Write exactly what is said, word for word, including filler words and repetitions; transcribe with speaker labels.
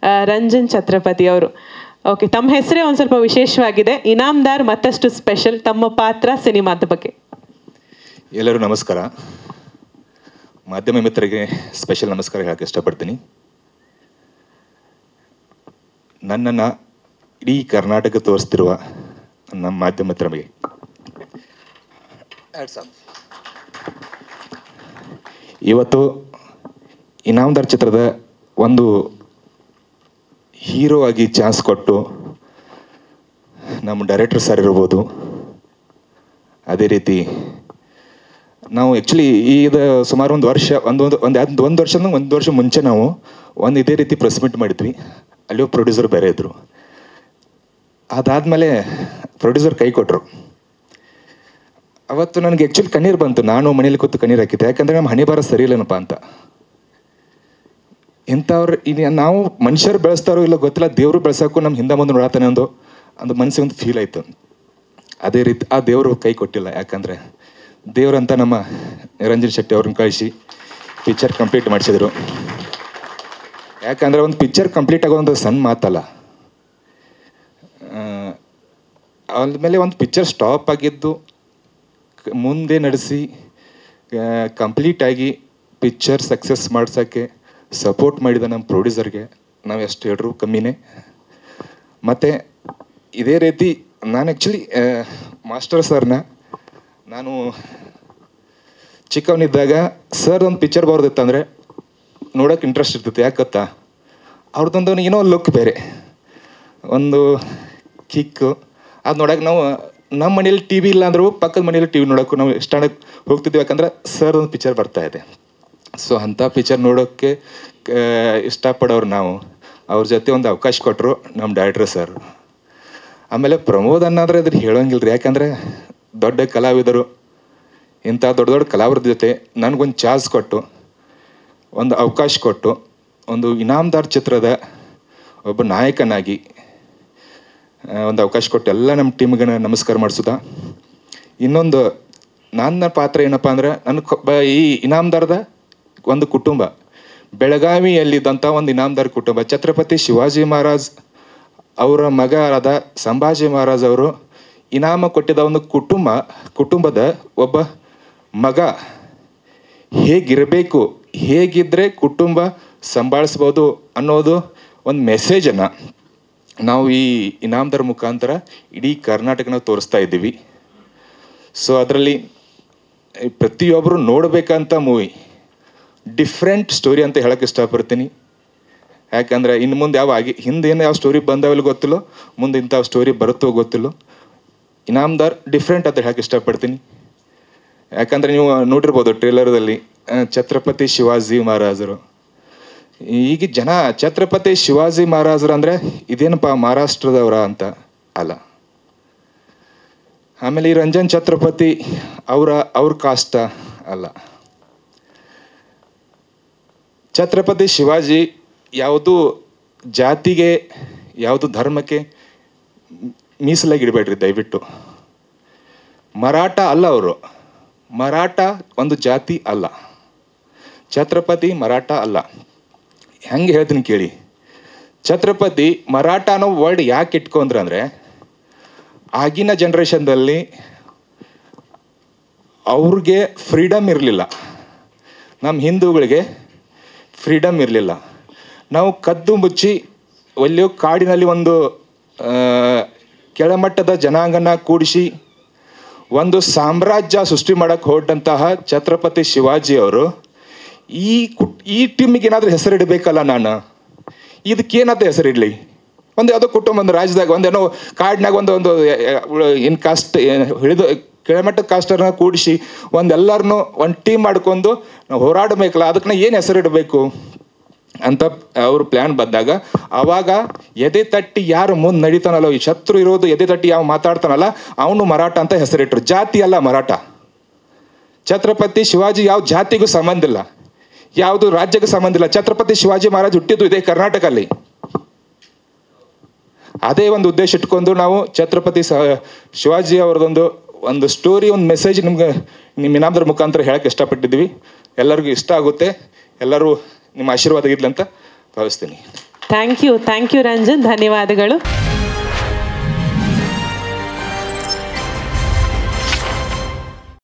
Speaker 1: ರಂಜನ್ ಛತ್ರಪತಿ ಅವರು. ಓಕೆ, ತಮ್ಮ ಹೆಸರೇ ಒಂದು ಸ್ವಲ್ಪ ವಿಶೇಷವಾಗಿದೆ. ಇನಾಮ್ದಾರ್ ಮತ್ತಷ್ಟು ಸ್ಪೆಷಲ್. ತಮ್ಮ ಪಾತ್ರ ಸಿನಿಮಾದ ಬಗ್ಗೆ.
Speaker 2: ಎಲ್ಲರೂ ನಮಸ್ಕಾರ. ಮಾಧ್ಯಮ ಮಿತ್ರರಿಗೆ ಸ್ಪೆಷಲ್ ನಮಸ್ಕಾರ ಹೇಳಕ್ಕೆ ಇಷ್ಟಪಡ್ತೀನಿ. ನನ್ನನ್ನು ಇಡೀ ಕರ್ನಾಟಕ ತೋರಿಸ್ತಿರುವ ನಮ್ಮ ಮಾಧ್ಯಮ ಮಿತ್ರರಿಗೆ ಇವತ್ತು ಇನಾಮ್ದಾರ್ ಚಿತ್ರದ ಒಂದು ಹೀರೋ ಆಗಿ ಚಾನ್ಸ್ ಕೊಟ್ಟು ನಮ್ಮ ಡೈರೆಕ್ಟರ್ ಸರ್ ಇರ್ಬೋದು, ಅದೇ ರೀತಿ ನಾವು ಆ್ಯಕ್ಚುಲಿ ಇದು ಸುಮಾರು ಒಂದು ವರ್ಷ ಒಂದೊಂದು ಒಂದು ಒಂದು ಒಂದು ವರ್ಷ ಒಂದು ವರ್ಷ ಮುಂಚೆ ನಾವು ಒಂದು ಇದೇ ರೀತಿ ಪ್ರೆಸ್ ಮೀಟ್ ಮಾಡಿದ್ವಿ. ಅಲ್ಲಿಯೂ ಪ್ರೊಡ್ಯೂಸರ್ ಬೇರೆ ಇದ್ದರು. ಅದಾದಮೇಲೆ ಪ್ರೊಡ್ಯೂಸರ್ ಕೈ ಕೊಟ್ಟರು. ಅವತ್ತು ನನಗೆ ಆ್ಯಕ್ಚುಲಿ ಕಣ್ಣೀರು ಬಂತು. ನಾನು ಮನೇಲಿ ಕೂತು ಕಣ್ಣೀರು ಹಾಕಿದ್ದೆ. ಯಾಕಂದರೆ ನಮ್ಮ ಹಣೆ ಬಾರ ಸರಿ ಇಲ್ಲನಪ್ಪ ಅಂತ. ಇಂಥವ್ರು ಈಗ ನಾವು ಮನುಷ್ಯರು ಬೆಳೆಸ್ತಾರೋ ಇಲ್ಲ ಗೊತ್ತಿಲ್ಲ, ದೇವರು ಬೆಳೆಸೋಕ್ಕೂ ನಮ್ಮ ಹಿಂದೆ ಮುಂದೆ ನೋಡತ್ತಾನೆ ಒಂದು ಒಂದು ಮನಸ್ಸಿಗೆ ಒಂದು ಫೀಲ್ ಆಯಿತು. ಅದೇ ರೀತಿ ಆ ದೇವರು ಕೈ ಕೊಟ್ಟಿಲ್ಲ. ಯಾಕಂದರೆ ದೇವರಂತ ನಮ್ಮ ನಿರಂಜನ್ ಶೆಟ್ಟಿ ಅವ್ರನ್ನ ಕಳಿಸಿ ಪಿಕ್ಚರ್ ಕಂಪ್ಲೀಟ್ ಮಾಡಿಸಿದ್ರು. ಯಾಕಂದರೆ ಒಂದು ಪಿಕ್ಚರ್ ಕಂಪ್ಲೀಟ್ ಆಗೋದು ಸಣ್ಣ ಮಾತಲ್ಲ. ಆದಮೇಲೆ ಒಂದು ಪಿಕ್ಚರ್ ಸ್ಟಾಪ್ ಆಗಿದ್ದು ಮುಂದೆ ನಡೆಸಿ ಕಂಪ್ಲೀಟಾಗಿ ಪಿಕ್ಚರ್ ಸಕ್ಸಸ್ ಮಾಡ್ಸೋಕ್ಕೆ ಸಪೋರ್ಟ್ ಮಾಡಿದ ನಮ್ಮ ಪ್ರೊಡ್ಯೂಸರ್ಗೆ ನಾವು ಎಷ್ಟು ಹೇಳಿದ್ರು ಕಮ್ಮಿನೇ. ಮತ್ತು ಇದೇ ರೀತಿ ನಾನು ಆ್ಯಕ್ಚುಲಿ ಮಾಸ್ಟರ್ ಸರ್ನ ನಾನು ಚಿಕ್ಕವನಿದ್ದಾಗ ಸರ್ ಒಂದು ಪಿಕ್ಚರ್ ಬರೋದಿತ್ತಂದರೆ ನೋಡೋಕೆ ಇಂಟ್ರೆಸ್ಟ್ ಇರ್ತೈತೆ. ಯಾಕೆ ಗೊತ್ತಾ, ಅವ್ರದ್ದೊಂದು ಏನೋ ಲುಕ್ ಬೇರೆ, ಒಂದು ಕಿಕ್ಕು. ಅದು ನೋಡೋಕೆ ನಾವು ನಮ್ಮ ಮನೇಲಿ ಟಿ ವಿ ಇಲ್ಲ ಅಂದರೂ ಪಕ್ಕದ ಮನೇಲಿ ಟಿ ವಿ ನೋಡೋಕ್ಕೂ ನಾವು ಇಷ್ಟಾಡಕ್ಕೆ ಹೋಗ್ತಿದ್ವಿ. ಯಾಕಂದ್ರೆ ಸರ್ ಒಂದು ಪಿಕ್ಚರ್ ಬರ್ತಾಯಿದೆ. ಸೊ ಅಂಥ ಪಿಕ್ಚರ್ ನೋಡೋಕ್ಕೆ ಇಷ್ಟಪಡೋರು ನಾವು. ಅವ್ರ ಜೊತೆ ಒಂದು ಅವಕಾಶ ಕೊಟ್ಟರು ನಮ್ಮ ಡೈರೆಕ್ಟ್ರ್ ಸರ್. ಆಮೇಲೆ ಪ್ರಮೋದ್ ಅನ್ನಾದ್ರೆ ಅದ್ರ ಹೇಳೋಂಗಿಲ್ಲ ರೀ. ಯಾಕಂದರೆ ದೊಡ್ಡ ಕಲಾವಿದರು, ಇಂಥ ದೊಡ್ಡ ದೊಡ್ಡ ಕಲಾವಿದ್ರ ಜೊತೆ ನನಗೊಂದು ಚಾನ್ಸ್ ಕೊಟ್ಟು ಒಂದು ಅವಕಾಶ ಕೊಟ್ಟು ಒಂದು ಇನಾಮ್ದಾರ್ ಚಿತ್ರದ ಒಬ್ಬ ನಾಯಕನಾಗಿ ಒಂದು ಅವಕಾಶ ಕೊಟ್ಟು ಎಲ್ಲ ನಮ್ಮ ಟೀಮ್ಗೆ ನಮಸ್ಕಾರ ಮಾಡಿಸೋದ. ಇನ್ನೊಂದು ನನ್ನ ಪಾತ್ರ ಏನಪ್ಪ ಅಂದರೆ ನನ್ನ ಈ ಇನಾಮ್ದಾರ್ದ ಒಂದು ಕುಟುಂಬ, ಬೆಳಗಾವಿಯಲ್ಲಿದ್ದಂಥ ಒಂದು ಇನಾಮ್ದಾರ್ ಕುಟುಂಬ. ಛತ್ರಪತಿ ಶಿವಾಜಿ ಮಹಾರಾಜ್ ಅವರ ಮಗ ಆದ ಸಂಭಾಜಿ ಮಹಾರಾಜ್ ಅವರು ಇನಾಮ ಕೊಟ್ಟಿದ್ದ ಒಂದು ಕುಟುಂಬ ಕುಟುಂಬದ ಒಬ್ಬ ಮಗ ಹೇಗಿರಬೇಕು, ಹೇಗಿದ್ದರೆ ಕುಟುಂಬ ಸಂಭಾಳಿಸ್ಬೋದು ಅನ್ನೋದು ಒಂದು ಮೆಸೇಜನ್ನು ನಾವು ಈ ಇನಾಮ್ದಾರ್ ಮುಖಾಂತರ ಇಡೀ ಕರ್ನಾಟಕನ ತೋರಿಸ್ತಾ ಇದ್ದೀವಿ. ಸೊ ಅದರಲ್ಲಿ ಪ್ರತಿಯೊಬ್ಬರು ನೋಡಬೇಕಂತ ಮೂವಿ, ಡಿಫ್ರೆಂಟ್ ಸ್ಟೋರಿ ಅಂತ ಹೇಳೋಕ್ಕೆ ಇಷ್ಟಪಡ್ತೀನಿ. ಯಾಕಂದರೆ ಇನ್ನು ಮುಂದೆ ಯಾವ ಆಗಿ ಹಿಂದೇನು ಯಾವ ಸ್ಟೋರಿ ಬಂದಾವಲ್ಲಿ ಗೊತ್ತಿಲ್ಲೋ, ಮುಂದೆ ಇಂಥ ಸ್ಟೋರಿ ಬರುತ್ತೋ ಗೊತ್ತಿಲ್ಲೋ. ಇನಾಮ್ದಾರ್ ಡಿಫ್ರೆಂಟ್ ಅಂತ ಹೇಳೋಕ್ಕೆ ಇಷ್ಟಪಡ್ತೀನಿ. ಯಾಕಂದರೆ ನೀವು ನೋಡಿರ್ಬೋದು ಟ್ರೇಲರ್ದಲ್ಲಿ ಛತ್ರಪತಿ ಶಿವಾಜಿ ಮಹಾರಾಜರು. ಈಗ ಜನ ಛತ್ರಪತಿ ಶಿವಾಜಿ ಮಹಾರಾಜರು ಅಂದರೆ ಇದೇನಪ್ಪ ಮಹಾರಾಷ್ಟ್ರದವರ ಅಂತ ಅಲ್ಲ. ಆಮೇಲೆ ಈ ರಂಜನ್ ಛತ್ರಪತಿ ಅವರ ಅವ್ರ ಕಾಷ್ಟ ಅಲ್ಲ. ಛತ್ರಪತಿ ಶಿವಾಜಿ ಯಾವುದು ಜಾತಿಗೆ ಯಾವುದು ಧರ್ಮಕ್ಕೆ ಮೀಸಲಾಗಿ ಇಡಬೇಡ್ರಿ ದಯವಿಟ್ಟು. ಮರಾಠ ಅಲ್ಲ ಅವರು, ಮರಾಠ ಒಂದು ಜಾತಿ ಅಲ್ಲ. ಛತ್ರಪತಿ ಮರಾಠ ಅಲ್ಲ. ಹೆಂಗೆ ಹೇಳ್ತೀನಿ ಕೇಳಿ. ಛತ್ರಪತಿ ಮರಾಠ ಅನ್ನೋ ವರ್ಡ್ ಯಾಕೆ ಇಟ್ಕೊಂಡ್ರೆ ಅಂದರೆ ಆಗಿನ ಜನ್ರೇಷನ್ದಲ್ಲಿ ಅವ್ರಿಗೆ ಫ್ರೀಡಮ್ ಇರಲಿಲ್ಲ. ನಮ್ಮ ಹಿಂದೂಗಳಿಗೆ ಫ್ರೀಡಮ್ ಇರಲಿಲ್ಲ. ನಾವು ಕದ್ದು ಮುಚ್ಚಿ ಒಳ್ಳೆಯ ಕಾಡಿನಲ್ಲಿ ಒಂದು ಕೆಳಮಟ್ಟದ ಜನಾಂಗನ ಕೂಡಿಸಿ ಒಂದು ಸಾಮ್ರಾಜ್ಯ ಸೃಷ್ಟಿ ಮಾಡೋಕ್ಕೆ ಹೊರಟಂತಹ ಛತ್ರಪತಿ ಶಿವಾಜಿಯವರು ಈ ಕುಟ್ ಈ ಟೀಮಿಗೆ ಏನಾದರೂ ಹೆಸರಿಡಬೇಕಲ್ಲ. ನಾನು ಇದಕ್ಕೇನಾದ ಹೆಸರಿಡಲಿ? ಒಂದು ಯಾವುದೋ ಕುಟುಂಬ ಒಂದು ರಾಜ್ಯದಾಗ ಒಂದೇನೋ ಕಾಡಿನಾಗ ಒಂದು ಒಂದು ಏನು ಕಾಸ್ಟ್ ಹಿಡಿದು ಕೆಳಮಟ್ಟದ ಕಾಸ್ಟರ್ನ ಕೂಡಿಸಿ ಒಂದೆಲ್ಲರನ್ನೂ ಒಂದು ಟೀಮ್ ಮಾಡ್ಕೊಂಡು ನಾವು ಹೋರಾಡಬೇಕಲ್ಲ, ಅದಕ್ಕೆ ನಾ ಏನು ಹೆಸರಿಡಬೇಕು ಅಂತ ಅವರು ಪ್ಲ್ಯಾನ್ ಬಂದಾಗ ಆವಾಗ ಎದೆ ತಟ್ಟಿ ಯಾರು ಮುಂದೆ ನಡೀತಾನಲ್ಲ, ಈ ಶತ್ರು ಇರೋದು ಎದೆ ತಟ್ಟಿ ಯಾವ ಮಾತಾಡ್ತಾನಲ್ಲ ಅವನು ಮರಾಠ ಅಂತ ಹೆಸರಿಟ್ರು. ಜಾತಿ ಅಲ್ಲ ಮರಾಠ. ಛತ್ರಪತಿ ಶಿವಾಜಿ ಯಾವ ಜಾತಿಗೂ ಸಂಬಂಧ ಇಲ್ಲ, ಯಾವುದು ರಾಜ್ಯಕ್ಕೆ ಸಂಬಂಧ ಇಲ್ಲ. ಛತ್ರಪತಿ ಶಿವಾಜಿ ಮಹಾರಾಜ್ ಹುಟ್ಟಿದ್ದು ಇದೇ ಕರ್ನಾಟಕಲ್ಲಿ. ಅದೇ ಒಂದು ಉದ್ದೇಶ ಇಟ್ಕೊಂಡು ನಾವು ಛತ್ರಪತಿ ಶಿವಾಜಿ ಅವರದೊಂದು ಒಂದು ಸ್ಟೋರಿ, ಒಂದು ಮೆಸೇಜ್ ನಿಮ್ಗೆ ನಿಮ್ಮ ಇನಾಮ್ದಾರ್ ಮುಖಾಂತರ ಹೇಳಕ್ಕೆ ಇಷ್ಟಪಟ್ಟಿದ್ವಿ. ಎಲ್ಲರಿಗೂ ಇಷ್ಟ ಆಗುತ್ತೆ. ಎಲ್ಲರೂ ನಿಮ್ಮ ಆಶೀರ್ವಾದ ಇರಲಿ ಅಂತ ಭಾವಿಸ್ತೀನಿ.
Speaker 1: Thank you thank you Ranjan, ಧನ್ಯವಾದಗಳು.